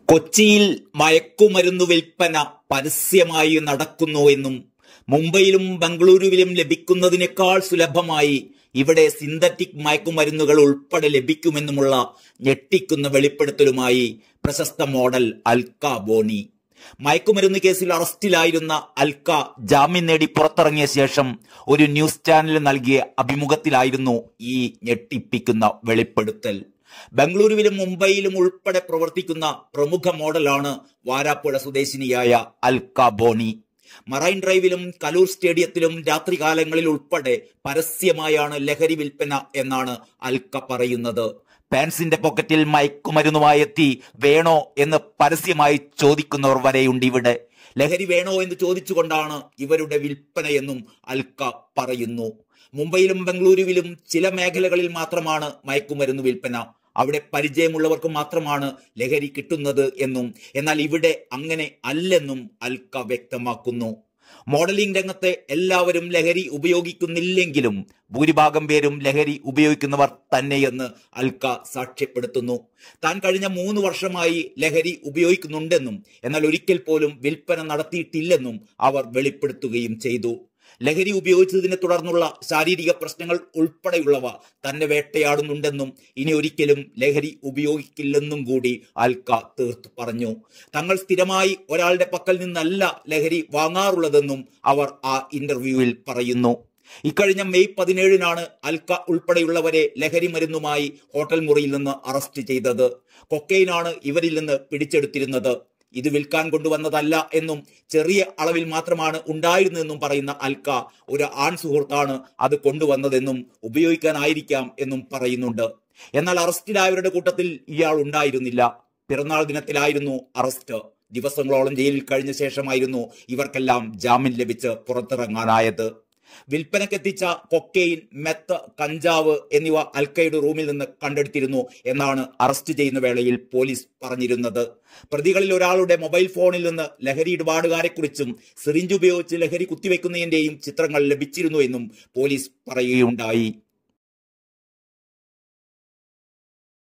കൊച്ചിയിൽ മയക്കുമരുന്ന് വിൽപ്പന പരസ്യമായി നടക്കുന്നുവെന്നും മുംബൈയിലും ബംഗളൂരുവിലും ലഭിക്കുന്നതിനേക്കാൾ സുലഭമായി ഇവിടെ സിന്തറ്റിക് മയക്കുമരുന്നുകൾ ഉൾപ്പെടെ ലഭിക്കുമെന്നുമുള്ള ഞെട്ടിക്കുന്ന വെളിപ്പെടുത്തലുമായി പ്രശസ്ത മോഡൽ അൽക്ക ബോണി. മയക്കുമരുന്ന് കേസിൽ അറസ്റ്റിലായിരുന്ന അൽക്ക ജാമ്യം നേടി പുറത്തിറങ്ങിയ ശേഷം ഒരു ന്യൂസ് ചാനലിന് നൽകിയ അഭിമുഖത്തിലായിരുന്നു ഈ ഞെട്ടിപ്പിക്കുന്ന വെളിപ്പെടുത്തൽ. ബംഗളൂരുവിലും മുംബൈയിലും ഉൾപ്പെടെ പ്രവർത്തിക്കുന്ന പ്രമുഖ മോഡലാണ് വാരാപ്പുഴ സ്വദേശിനിയായ അൽക്ക ബോണി. മറൈൻ ഡ്രൈവിലും കലൂർ സ്റ്റേഡിയത്തിലും രാത്രികാലങ്ങളിൽ ഉൾപ്പെടെ പരസ്യമായാണ് ലഹരി വിൽപ്പന എന്നാണ് അൽക്ക പറയുന്നത്. പാൻസിന്റെ പോക്കറ്റിൽ മയക്കുമരുന്നുമായി എത്തി വേണോ എന്ന് പരസ്യമായി ചോദിക്കുന്നവർ വരെയുണ്ട് ഇവിടെ. ലഹരി വേണോ എന്ന് ചോദിച്ചുകൊണ്ടാണ് ഇവരുടെ വിൽപ്പനയെന്നും അൽക്ക പറയുന്നു. മുംബൈയിലും ബംഗളൂരുവിലും ചില മേഖലകളിൽ മാത്രമാണ് മയക്കുമരുന്ന് വിൽപ്പന. അവിടെ പരിചയമുള്ളവർക്ക് മാത്രമാണ് ലഹരി കിട്ടുന്നത് എന്നും എന്നാൽ ഇവിടെ അങ്ങനെ അല്ലെന്നും അൽക്ക വ്യക്തമാക്കുന്നു. മോഡലിംഗ് രംഗത്തെ എല്ലാവരും ലഹരി ഉപയോഗിക്കുന്നില്ലെങ്കിലും ഭൂരിഭാഗം പേരും ലഹരി ഉപയോഗിക്കുന്നവർ തന്നെയെന്ന് അൽക്ക സാക്ഷ്യപ്പെടുത്തുന്നു. താൻ കഴിഞ്ഞ 3 വർഷമായി ലഹരി ഉപയോഗിക്കുന്നുണ്ടെന്നും എന്നാൽ ഒരിക്കൽ പോലും വിൽപ്പന നടത്തിയിട്ടില്ലെന്നും അവർ വെളിപ്പെടുത്തുകയും ചെയ്തു. ലഹരി ഉപയോഗിച്ചതിനെ തുടർന്നുള്ള ശാരീരിക പ്രശ്നങ്ങൾ ഉൾപ്പെടെയുള്ളവ തന്നെ വേട്ടയാടുന്നുണ്ടെന്നും ഇനി ഒരിക്കലും ലഹരി ഉപയോഗിക്കില്ലെന്നും കൂടി അൽക്ക തീർത്തു പറഞ്ഞു. തങ്ങൾ സ്ഥിരമായി ഒരാളുടെ പക്കൽ നിന്നല്ല ലഹരി വാങ്ങാറുള്ളതെന്നും അവർ ആ ഇന്റർവ്യൂവിൽ പറയുന്നു. ഇക്കഴിഞ്ഞ മെയ് 17-നാണ് അൽക്ക ഉൾപ്പെടെയുള്ളവരെ ലഹരി മരുന്നുമായി ഹോട്ടൽ മുറിയിൽ നിന്ന് അറസ്റ്റ് ചെയ്തത്. കൊക്കൈനാണ് ഇവരിൽ നിന്ന് പിടിച്ചെടുത്തിരുന്നത്. ഇത് വിൽക്കാൻ കൊണ്ടുവന്നതല്ല എന്നും ചെറിയ അളവിൽ മാത്രമാണ് ഉണ്ടായിരുന്നതെന്നും പറയുന്ന അൽക്ക ഒരു ആൺ സുഹൃത്താണ് അത് കൊണ്ടുവന്നതെന്നും ഉപയോഗിക്കാനായിരിക്കാം എന്നും പറയുന്നുണ്ട്. എന്നാൽ അറസ്റ്റിലായവരുടെ കൂട്ടത്തിൽ ഇയാൾ ഉണ്ടായിരുന്നില്ല. പിറന്നാൾ ദിനത്തിലായിരുന്നു അറസ്റ്റ്. ദിവസങ്ങളോളം ജയിലിൽ കഴിഞ്ഞ ശേഷമായിരുന്നു ഇവർക്കെല്ലാം ജാമ്യം ലഭിച്ച് പുറത്തിറങ്ങാനായത്. വിൽപ്പനക്കെത്തിച്ച കൊക്കെയിൻ, മെത്ത്, കഞ്ചാവ് എന്നിവ അൽക്കയുടെ റൂമിൽ നിന്ന് കണ്ടെടുത്തിരുന്നു എന്നാണ് അറസ്റ്റ് ചെയ്യുന്ന വേളയിൽ പോലീസ് പറഞ്ഞിരുന്നത്. പ്രതികളിൽ ഒരാളുടെ മൊബൈൽ ഫോണിൽ നിന്ന് ലഹരി ഇടപാടുകാരെക്കുറിച്ചും സിറിഞ്ച് ഉപയോഗിച്ച് ലഹരി കുത്തിവെക്കുന്നതിന്റെയും ചിത്രങ്ങൾ ലഭിച്ചിരുന്നു എന്നും പോലീസ് പറയുകയുണ്ടായി.